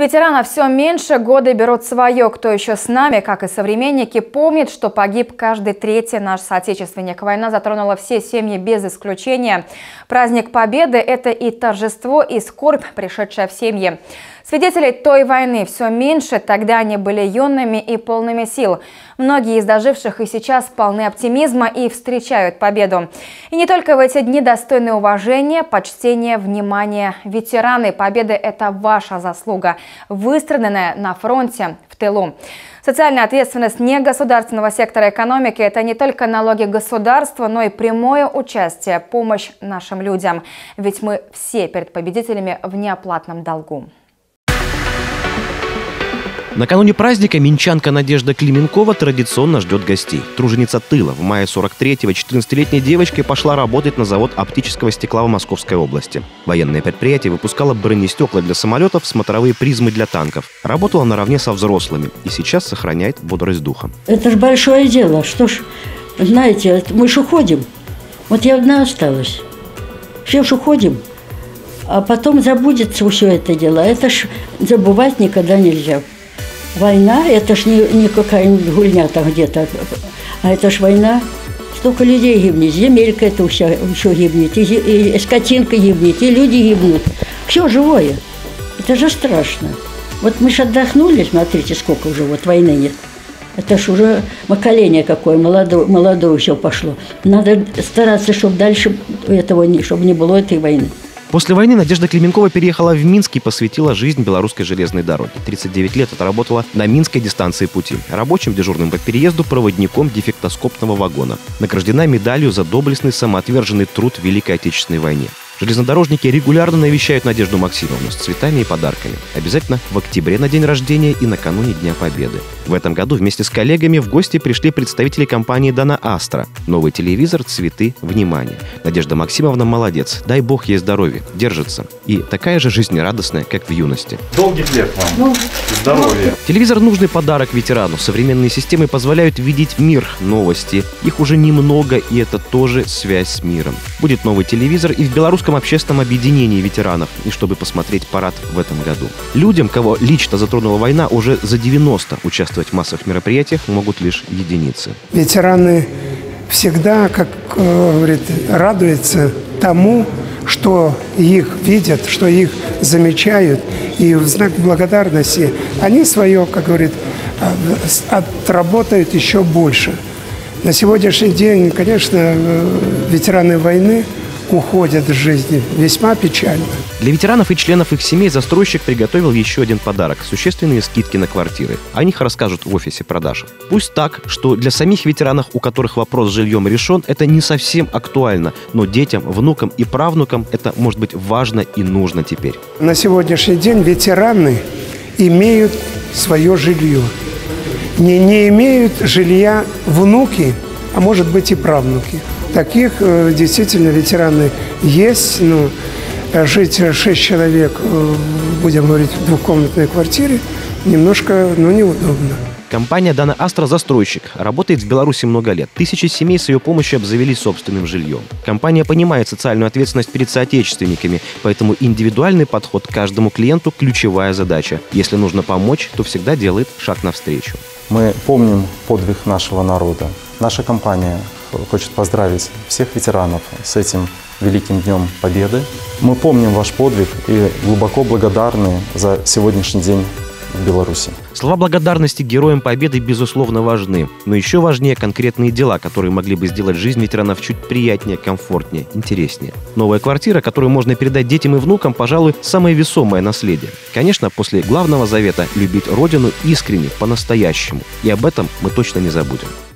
Ветеранов все меньше, годы берут свое. Кто еще с нами, как и современники, помнит, что погиб каждый третий наш соотечественник. Война затронула все семьи без исключения. Праздник Победы – это и торжество, и скорбь, пришедшая в семьи. Свидетелей той войны все меньше, тогда они были юными и полными сил. Многие из доживших и сейчас полны оптимизма и встречают победу. И не только в эти дни достойны уважения, почтения, внимания. Ветераны Победы – это ваша заслуга, выстраданная на фронте, в тылу. Социальная ответственность негосударственного сектора экономики – это не только налоги государства, но и прямое участие, помощь нашим людям. Ведь мы все перед победителями в неоплатном долгу. Накануне праздника минчанка Надежда Клименкова традиционно ждет гостей. Труженица тыла. В мае 43-го 14-летней девочкой пошла работать на завод оптического стекла в Московской области. Военное предприятие выпускало бронестекла для самолетов, смотровые призмы для танков. Работала наравне со взрослыми и сейчас сохраняет бодрость духа. Это же большое дело. Что ж, знаете, мы ж уходим. Вот я одна осталась. Все ж уходим. А потом забудется все это дело. Это ж забывать никогда нельзя. Война – это ж не какая-нибудь гульня там где-то, а это ж война. Столько людей гибнет, земелька это еще гибнет, и скотинка гибнет, и люди гибнут. Все живое. Это же страшно. Вот мы ж отдохнули, смотрите, сколько уже вот войны нет. Это ж уже поколение какое, молодое все пошло. Надо стараться, чтобы дальше этого, чтобы не было этой войны. После войны Надежда Клименкова переехала в Минск и посвятила жизнь белорусской железной дороге. 39 лет отработала на Минской дистанции пути. Рабочим дежурным по переезду, проводником дефектоскопного вагона. Награждена медалью за доблестный самоотверженный труд в Великой Отечественной войне. Железнодорожники регулярно навещают Надежду Максимовну с цветами и подарками. Обязательно в октябре на день рождения и накануне Дня Победы. В этом году вместе с коллегами в гости пришли представители компании «Дана Астра». Новый телевизор, цветы, внимание. Надежда Максимовна молодец. Дай бог ей здоровья. Держится. И такая же жизнерадостная, как в юности. Долгих лет вам. Здоровья. Телевизор – нужный подарок ветерану. Современные системы позволяют видеть мир, новости. Их уже немного, и это тоже связь с миром. Будет новый телевизор и в белорусском общественном объединении ветеранов, и чтобы посмотреть парад в этом году. Людям, кого лично затронула война, уже за 90 участвовать в массовых мероприятиях могут лишь единицы. Ветераны всегда, как говорит, радуются тому, что их видят, что их замечают, и в знак благодарности они свое, как говорит, отработают еще больше. На сегодняшний день, конечно, ветераны войны уходят из жизни весьма печально. Для ветеранов и членов их семей застройщик приготовил еще один подарок – существенные скидки на квартиры. О них расскажут в офисе продаж. Пусть так, что для самих ветеранов, у которых вопрос с жильем решен, это не совсем актуально, но детям, внукам и правнукам это может быть важно и нужно теперь. На сегодняшний день ветераны имеют свое жилье. Не имеют жилья внуки, а может быть и правнуки. Таких действительно ветераны есть, но жить 6 человек, будем говорить, в двухкомнатной квартире немножко, неудобно. Компания «Дана Астра» – застройщик. Работает в Беларуси много лет. Тысячи семей с ее помощью обзавелись собственным жильем. Компания понимает социальную ответственность перед соотечественниками, поэтому индивидуальный подход к каждому клиенту – ключевая задача. Если нужно помочь, то всегда делает шаг навстречу. Мы помним подвиг нашего народа. Наша компания хочет поздравить всех ветеранов с этим великим Днем Победы. Мы помним ваш подвиг и глубоко благодарны за сегодняшний день в Беларуси. Слова благодарности героям Победы безусловно важны, но еще важнее конкретные дела, которые могли бы сделать жизнь ветеранов чуть приятнее, комфортнее, интереснее. Новая квартира, которую можно передать детям и внукам, пожалуй, самое весомое наследие. Конечно, после главного завета – любить Родину искренне, по-настоящему. И об этом мы точно не забудем.